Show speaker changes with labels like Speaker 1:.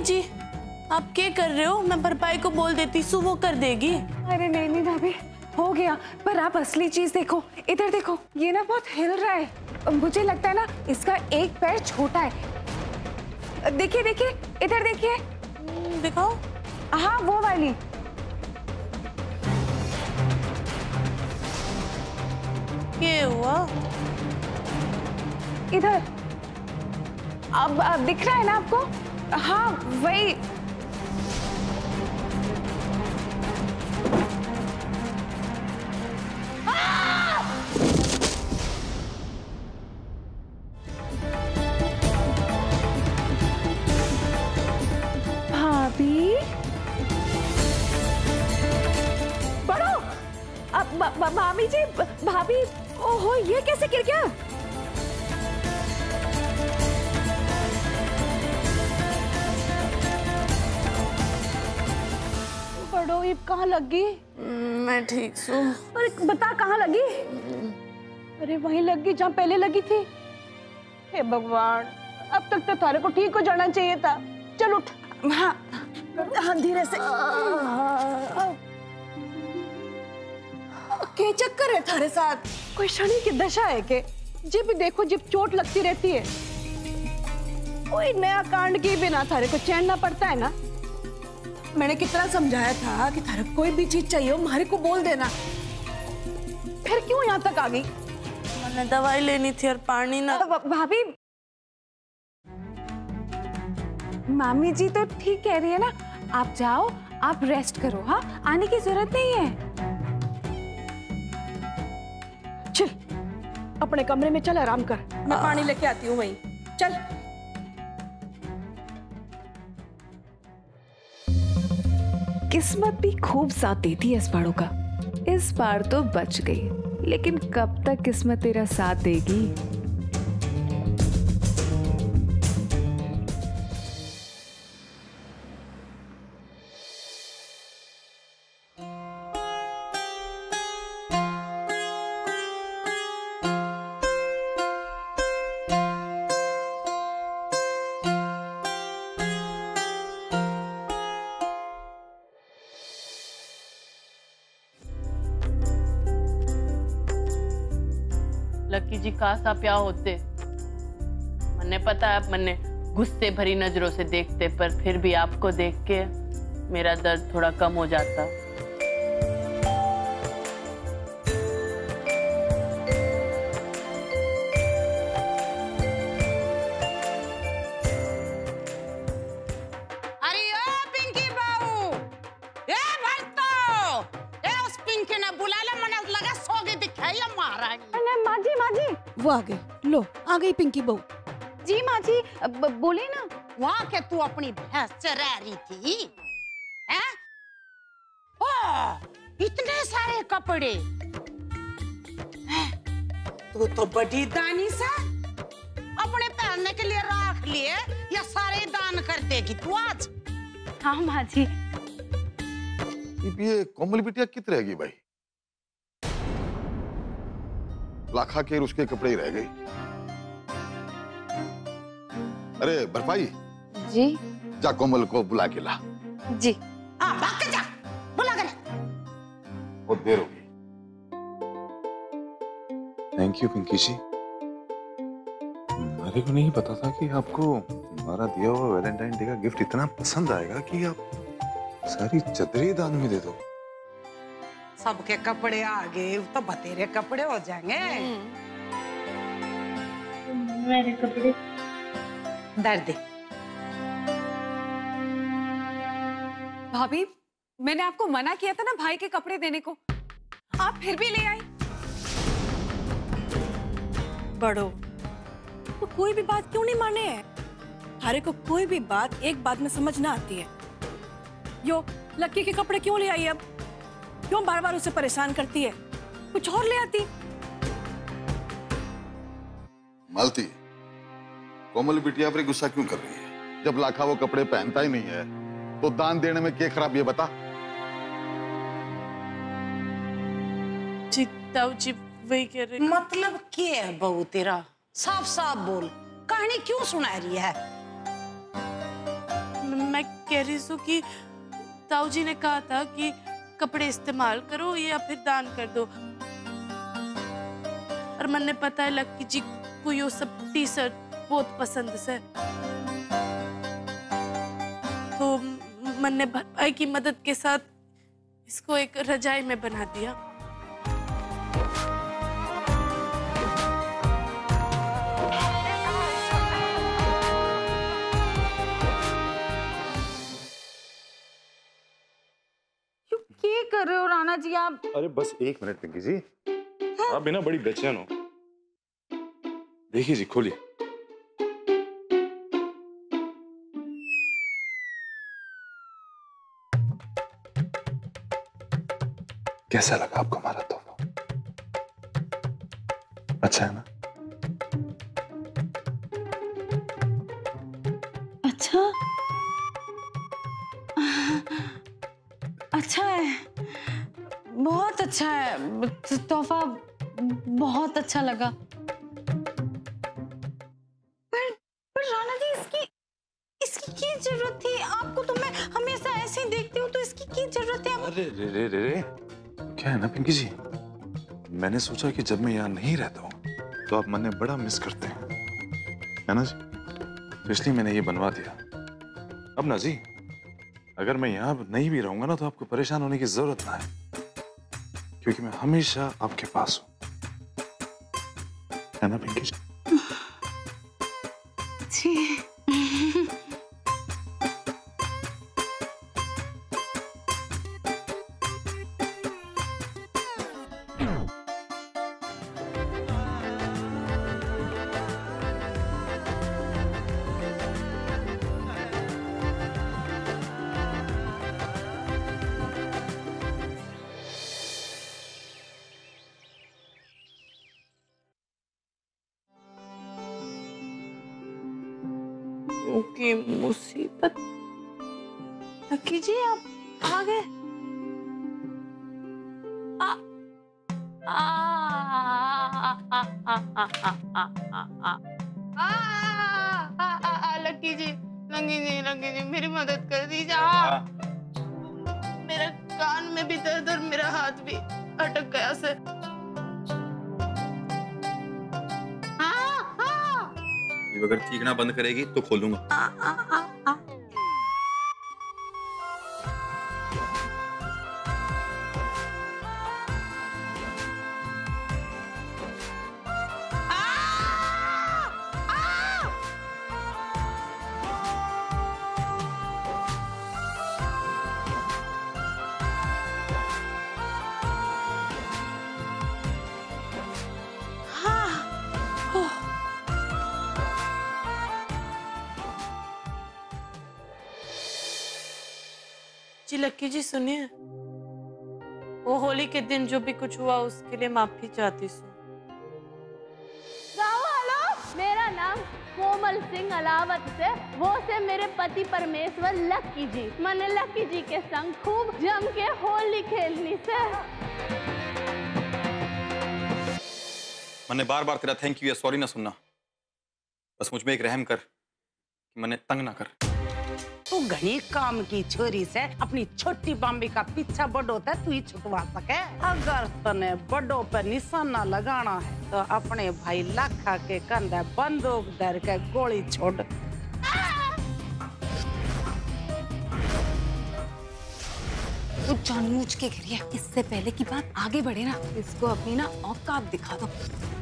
Speaker 1: जी आप क्या कर रहे हो? मैं भरपाई को बोल देती सु, वो कर देगी।
Speaker 2: अरे नहीं नहीं भाभी, हो गया। पर आप असली चीज देखो, इधर देखो, ये ना बहुत हिल रहा है। मुझे लगता है ना इसका एक पैर छोटा है। देखिए देखिए, इधर देखिए।
Speaker 1: दिखाओ।
Speaker 2: हाँ वो वाली।
Speaker 1: क्या हुआ?
Speaker 2: इधर अब दिख रहा है ना आपको? हाँ वही। भाभी बड़ो, भाभी जी, भाभी, ओहो ये कैसे गिर गया? बड़ो ये कहाँ लगी?
Speaker 1: मैं ठीक हूँ।
Speaker 2: अरे बता कहाँ लगी? अरे वहीं लगी जहाँ पहले लगी थी। हे भगवान, अब तक तो थारे को ठीक हो जाना चाहिए था। चल उठ। हाँ हाँ धीरे से। क्या चक्कर है थारे साथ? कोई शनि की दशा है के? जब भी देखो जब चोट लगती रहती है। कोई नया कांड के बिना थारे को चैन ना पड़ता है ना। मैंने कितना समझाया था कि थारे कोई भी चीज चाहिए हो हमारे को बोल देना, फिर क्यों यहाँ तक आ गई?
Speaker 1: मैंने दवाई लेनी थी और पानी ना।
Speaker 2: भाभी, मामी जी तो ठीक कह रही है ना, आप जाओ, आप रेस्ट करो। हाँ आने की जरूरत नहीं है। चल अपने कमरे में चल, आराम कर, मैं पानी लेके आती हूँ वहीं। चल। किस्मत भी खूब साथ देती है इस बारों का। इस बार तो बच गई, लेकिन कब तक किस्मत तेरा साथ देगी?
Speaker 1: लकी जी काश आप यहाँ होते। मन्ने पता है आप मन्ने गुस्से भरी नजरों से देखते, पर फिर भी आपको देख के मेरा दर्द थोड़ा कम हो जाता।
Speaker 3: अरे ओ पिंकी बाऊ, ए भरतो, ए उस पिंकी ने बुला ले, मने लगा सोगे दिखाई महारानी।
Speaker 2: माँ जी,
Speaker 3: वो आ गई, लो आ गई पिंकी बहू।
Speaker 2: जी माँ जी, बोले ना।
Speaker 3: वहाँ के तू अपनी भैंस चरा रही थी, हैं? ओ, इतने सारे कपड़े, तू तो बड़ी दानी सा, अपने पहनने के लिए रख लिए या सारे दान कर देगी तू आज?
Speaker 2: हाँ माँ जी।
Speaker 4: ये कोमल बिटिया कित रहेगी भाई? लाखा के उसके कपड़े ही रह गए। अरे भरपाई
Speaker 2: जी।
Speaker 4: जा कोमल को बुला के ला।
Speaker 2: जी।
Speaker 3: हाँ भाग के जा, बुला कर।
Speaker 4: बहुत देर होगी।
Speaker 5: Thank you Pinky ji. मेरे को नहीं पता था कि आपको हमारा दिया हुआ वैलेंटाइन डे का गिफ्ट इतना पसंद आएगा कि आप सारी चदरी दान में दे दो।
Speaker 3: सबके कपड़े आ गए तो बतेरे कपड़े हो जाएंगे।
Speaker 1: मेरे कपड़े
Speaker 3: दर्द।
Speaker 2: भाभी, मैंने आपको मना किया था ना भाई के कपड़े देने को, आप फिर भी ले आई।
Speaker 6: बड़ो, तो कोई भी बात क्यों नहीं माने है? हरे को कोई भी बात एक बात में समझ ना आती है। यो लक्की के कपड़े क्यों ले आई? अब क्यों बार बार उसे परेशान करती है? कुछ और ले आती।
Speaker 4: मालती, कोमल बिटिया पर गुस्सा क्यों कर रही है? जब लाखा वो कपड़े पहनता ही नहीं है तो दान देने में क्या खराब, ये बता।
Speaker 1: जी ताऊ जी वही कह रहे।
Speaker 3: मतलब क्या है बहू तेरा? साफ साफ बोल, कहानी क्यों सुना रही है?
Speaker 1: मैं कह रही हूँ कि ताऊ जी ने कहा था कि कपड़े इस्तेमाल करो या फिर दान कर दो। और मैंने पता है लक्की जी को ये सब टी शर्ट बहुत पसंद से, तो मैंने भाई की मदद के साथ इसको एक रजाई में बना दिया।
Speaker 2: क्या कर रहे हो राणा जी आप?
Speaker 5: अरे बस 1 मिनट पिंकी जी, आप बिना बड़ी बेचैन हो। देखिए जी, खोलिए। कैसा लगा आपको हमारा तोहफा? अच्छा है ना?
Speaker 2: अच्छा अच्छा है, बहुत अच्छा है, तोहफा बहुत अच्छा लगा। पर राणा जी इसकी क्या जरूरत थी? आपको तो मैं हमेशा ऐसे ही देखती हूँ, तो इसकी क्या जरूरत है?
Speaker 5: अरे रे रे रे रे, क्या है ना पिंकी जी, मैंने सोचा कि जब मैं यहाँ नहीं रहता हूँ तो आप मन्ने बड़ा मिस करते हैं, है ना जी, इसलिए मैंने ये बनवा दिया। अब ना जी, अगर मैं यहाँ नहीं भी रहूंगा ना तो आपको परेशान होने की जरूरत ना है, क्योंकि मैं हमेशा आपके पास हूँ, है ना पिंकी जी?
Speaker 1: की मुसीबत। लक्की जी आप आ गए? लक्की जी मेरी मदद कर दीजिए। मेरा कान में भी दर्द और मेरा हाथ भी अटक गया से।
Speaker 7: अगर चीखना बंद करेगी तो खोलूंगा।
Speaker 1: जी लक्की जी सुनिए, वो होली के दिन जो भी कुछ हुआ उसके लिए माफी चाहती हूँ।
Speaker 8: हेलो, मेरा नाम कोमल सिंह अलावत से, वो से मेरे पति परमेश्वर लक्की जी। मैंने लक्की जी के संग खूब जम के होली खेलनी से।
Speaker 7: मैंने बार बार तेरा थैंक यू या सॉरी ना सुनना, बस मुझ में एक रहम कर कि मैंने तंग ना कर।
Speaker 3: तू घनी काम की छोरी से अपनी छोटी बम्बी का पीछा बड़ो ते तू ही छुटवा सके। अगर तने बड़ो पे निशाना लगाना है तो अपने भाई लाखा के कंधे बंदूक धर के गोली छोड़।
Speaker 2: तू जानबूझ के गिरी है। इससे पहले की बात आगे बढ़े ना, इसको अपनी ना औकात दिखा दो।